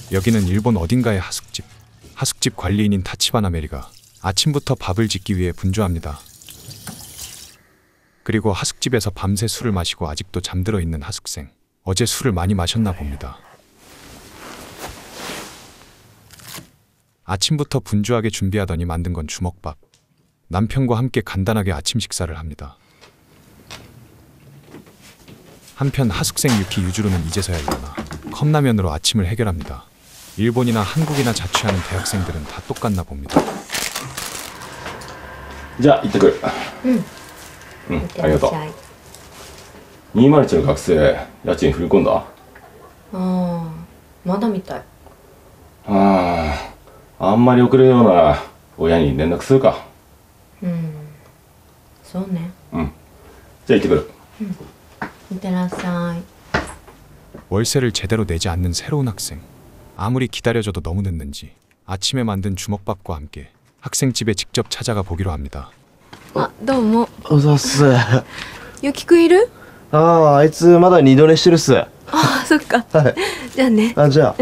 여기는 일본 어딘가의 하숙집. 하숙집 관리인인 타치바나 메리가 아침부터 밥을 짓기 위해 분주합니다. 그리고 하숙집에서 밤새 술을 마시고 아직도 잠들어 있는 하숙생. 어제 술을 많이 마셨나 봅니다. 아침부터 분주하게 준비하더니 만든 건 주먹밥. 남편과 함께 간단하게 아침 식사를 합니다. 한편 하숙생 유키 유주로는 이제서야 일어나 컵라면으로 아침을 해결합니다. 일본이나 한국이나 자취하는 대학생들은 다 똑같나 봅니다. 자, 이때くる。ありがとう。201の学生、家賃振り込んだ？ああ、まだみたい。 あんまり遅れるような親に連絡するか。 そうね。 じゃあ行ってくる。 いってらっしゃい。 월세를 제대로 내지 않는 새로운 학생. 아무리 기다려줘도 너무 늦는지 아침에 만든 주먹밥과 함께 학생집에 직접 찾아가 보기로 합니다. あ、どうも。 おざっす。 ゆきくんいる？ あいつまだ二度寝してるっす。 そっか。じゃあね。 じゃあ。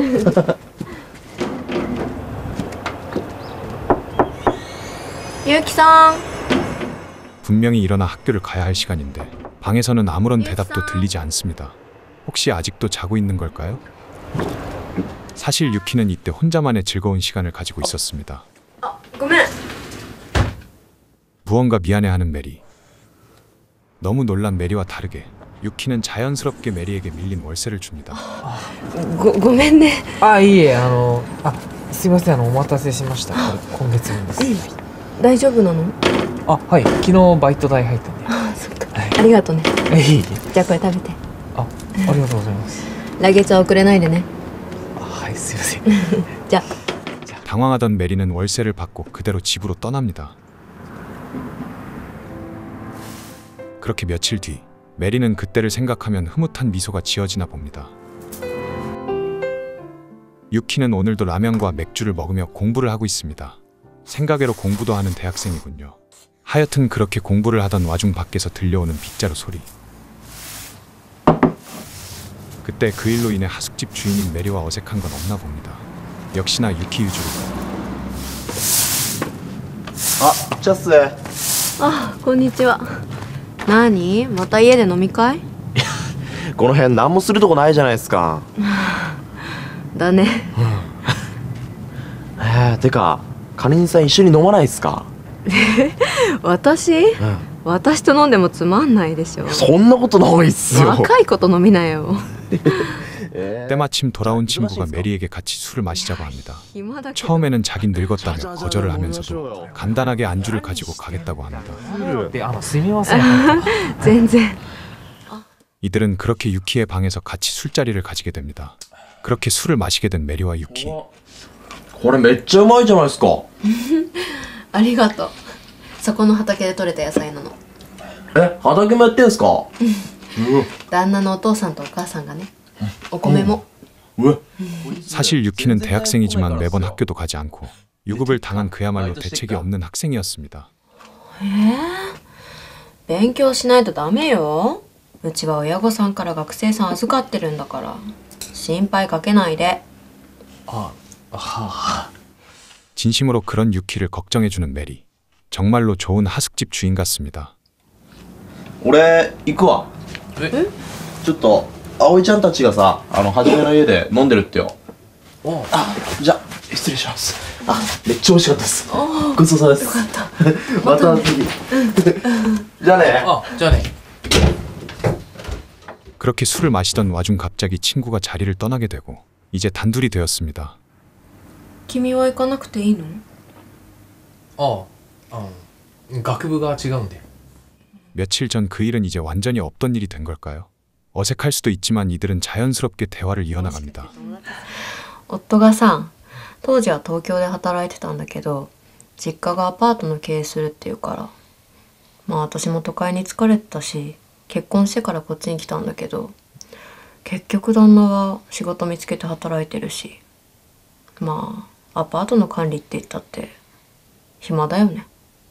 ゆきさん。 분명히 일어나 학교를 가야 할 시간인데 방에서는 아무런 대답도 들리지 않습니다. 혹시 아직도 자고 있는 걸까요? 사실 유키는 이때 혼자만의 즐거운 시간을 가지고 있었습니다. ごめん。 무언가 미안해하는 메리. 너무 놀란 메리와 다르게 유키는 자연스럽게 메리에게 밀린 월세를 줍니다. ごめんね。 いいえ、すいません、お待たせしました。今月分です。 大丈夫なの？ はい、昨日バイト代入ったんで。 そっか。ありがとうね。 いい。 じゃあこれ食べて。 ありがとうございます。 来月は遅れないでね。 はい、すいません。 じゃあ。 당황하던 메리는 월세를 받고 그대로 집으로 떠납니다. 그렇게 며칠 뒤 메리는 그때를 생각하면 흐뭇한 미소가 지어지나 봅니다. 유키는 오늘도 라면과 맥주를 먹으며 공부를 하고 있습니다. 생각외로 공부도 하는 대학생이군요. 하여튼 그렇게 공부를 하던 와중 밖에서 들려오는 빗자루 소리. 그때 그 일로 인해 하숙집 주인인 메리와 어색한 건 없나 봅니다. 역시나 유키 유주로. じゃっす。 こんにちは。何？また家で飲み会？ この辺何もするとこないじゃないですか。 だね。 てか、カニンさん一緒に飲まないですか？ 私？私と飲んでもつまんないでしょ。 そんなことないっすよ。 若い子と飲みなよ。 때마침 돌아온 친구가 메리에게 같이 술을 마시자고 합니다. 처음에는 자긴 늙었다며 거절을 하면서도 간단하게 안주를 가지고 가겠다고 합니다. 이들은 그렇게 유키의 방에서 같이 술자리를 가지게 됩니다. 그렇게 술을 마시게 된 메리와 유키. これめっちゃうまいじゃないですか。 ありがとう。そこの畑で採れた野菜なの。 畑もやってんすか？ 旦那のお父さんとお母さんがね。 お米も。 사실 유키는 대학생이지만 매번 학교도 가지 않고 유급을 당한 그야말로 대책이 없는 학생이었습니다. 勉強しないとダメよ。うちは親御さんから学生さん預かってるんだから。心配かけないで。 진심으로 그런 유키를 걱정해주는 메리. 정말로 좋은 하숙집 주인 같습니다. 俺行くわ。ちょっと葵ちゃんたちがさ、はじめの家で飲んでるってよ。じゃあ失礼します。めっちゃ美味しかったです。ごちそうさまです。よかった。また次。じゃあね。 じゃあね。 그렇게 술을 마시던 와중 갑자기 친구가 자리를 떠나게 되고 이제 단둘이 되었습니다. 君は行かなくていいの？ 学部が違うんで。 며칠 전 그 일은 이제 완전히 없던 일이 된 걸까요? 어색할 수도 있지만 이들은 자연스럽게 대화를 이어나갑니다. 夫がさ、当時は東京で働いてたんだけど、実家がアパートの経営するっていうから、まあ私も都会に疲れてたし、結婚してからこっちに来たんだけど、結局旦那は仕事見つけて働いてるし、まあアパートの管理って言ったって暇だよね。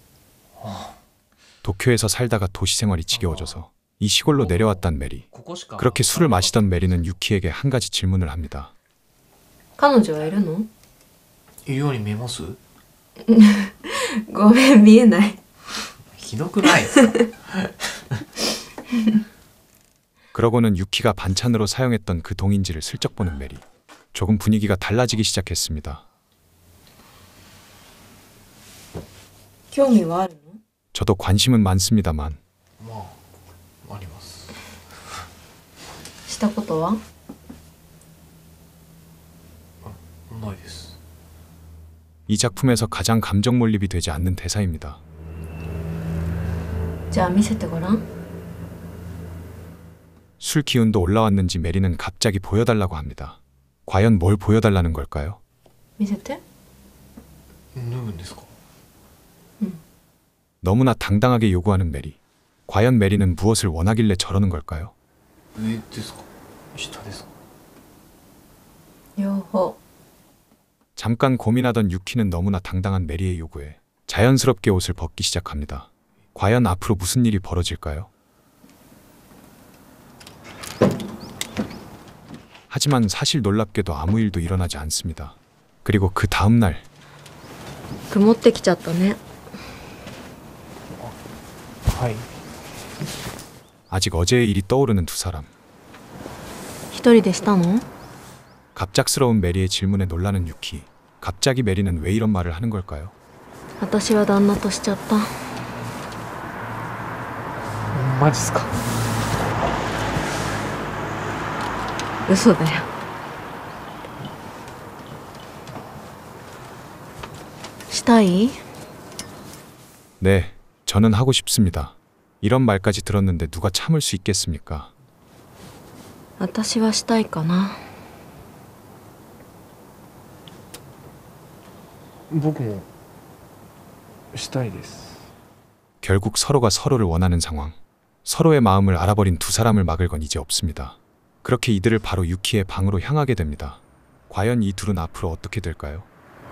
도쿄에서 살다가 도시 생활이 지겨워져서 이 시골로 내려왔단 메리. 그렇게 술을 마시던 메리는 유키에게 한 가지 질문을 합니다. 彼女はいるの？ いるように見えます？ ごめん、見えない。 ひどくないですか？ 그러고는 유키가 반찬으로 사용했던 그 동인지를 슬쩍 보는 메리. 조금 분위기가 달라지기 시작했습니다. 興味はあるの？ 저도 관심은 많습니다만 まああります。 したことは？ ないです。 이 작품에서 가장 감정 몰입이 되지 않는 대사입니다. じゃあ見せてごらん。 술 기운도 올라왔는지 메리는 갑자기 보여달라고 합니다. 과연 뭘 보여달라는 걸까요? 見せて。 脱ぐんですか？ 너무나 당당하게 요구하는 메리. 과연 메리는 무엇을 원하길래 저러는 걸까요? 上ですか？下ですか？ 両方。 잠깐 고민하던 유키는 너무나 당당한 메리의 요구에 자연스럽게 옷을 벗기 시작합니다. 과연 앞으로 무슨 일이 벌어질까요? 하지만 사실 놀랍게도 아무 일도 일어나지 않습니다. 그리고 그 다음 날 曇ってきちゃったね。 はい。 아직 어제의 일이 떠오르는 두 사람. 一人でしたの？ 갑작스러운 메리의 질문에 놀라는 유키. 갑자기 메리는 왜 이런 말을 하는 걸까요? 私は旦那としちゃった。 マジっすか？ 嘘だよ。したい？ 네, 저는 하고 싶습니다. 이런 말까지 들었는데 누가 참을 수 있겠습니까? 私はしたいかな。 僕もしたいです。 결국 서로가 서로를 원하는 상황. 서로의 마음을 알아버린 두 사람을 막을 건 이제 없습니다. 그렇게 이들을 바로 유키의 방으로 향하게 됩니다. 과연 이 둘은 앞으로 어떻게 될까요?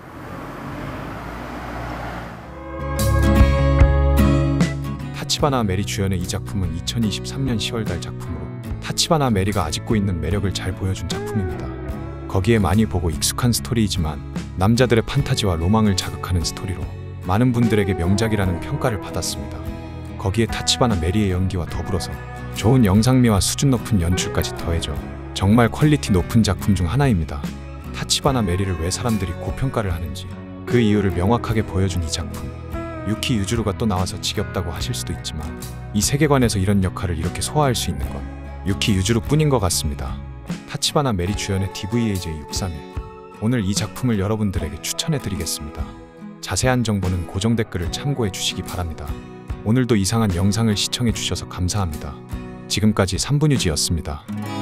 타치바나 메리 주연의 이 작품은 2023년 10월달 작품으로 타치바나 메리가 아직고 있는 매력을 잘 보여준 작품입니다. 거기에 많이 보고 익숙한 스토리이지만 남자들의 판타지와 로망을 자극하는 스토리로 많은 분들에게 명작이라는 평가를 받았습니다. 거기에 타치바나 메리의 연기와 더불어서 좋은 영상미와 수준 높은 연출까지 더해져 정말 퀄리티 높은 작품 중 하나입니다. 타치바나 메리를 왜 사람들이 고평가를 하는지 그 이유를 명확하게 보여준 이 작품. 유키 유주루가 또 나와서 지겹다고 하실 수도 있지만 이 세계관에서 이런 역할을 이렇게 소화할 수 있는 건 유키 유주루뿐인 것 같습니다. 타치바나 메리 주연의 DVAJ631. 오늘 이 작품을 여러분들에게 추천해드리겠습니다. 자세한 정보는 고정 댓글을 참고해 주시기 바랍니다. 오늘도 이상한 영상을 시청해 주셔서 감사합니다. 지금까지 3분유지였습니다.